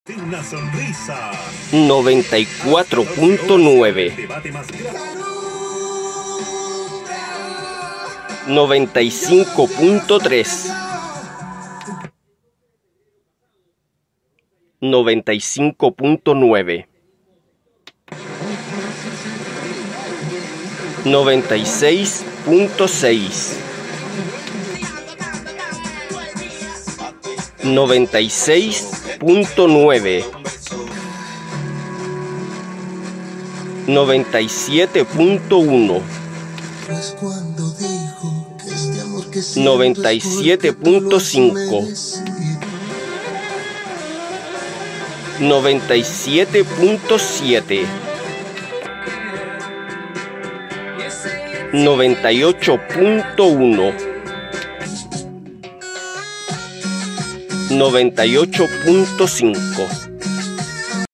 Una sonrisa. 94.9. 95.3. 95.9. 96.6. 96.9. 97.1. 97.5. 97.7. 98.1. 98.5.